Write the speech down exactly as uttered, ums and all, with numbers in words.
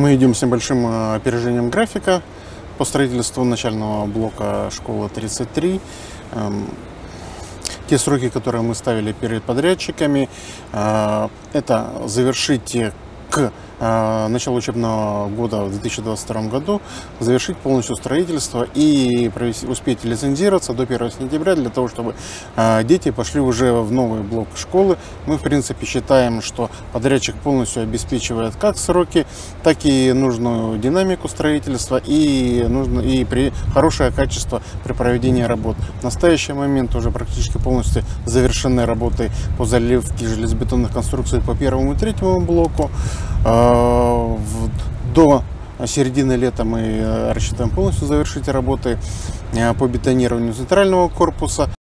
Мы идем с небольшим э, опережением графика по строительству начального блока школы тридцать три. Эм, Те сроки, которые мы ставили перед подрядчиками, э, это завершить к э, началу учебного года в две тысячи двадцать втором году, завершить полностью строительство и провести, успеть лицензироваться до первого сентября, для того, чтобы э, дети пошли уже в новый блок школы. Мы, в принципе, считаем, что подрядчик полностью обеспечивает как сроки, так и нужную динамику строительства и, нужно, и при, хорошее качество при проведении работ. В настоящий момент уже практически полностью завершены работы по заливке железобетонных конструкций по первому и третьему блоку. До середины лета мы рассчитываем полностью завершить работы по бетонированию центрального корпуса.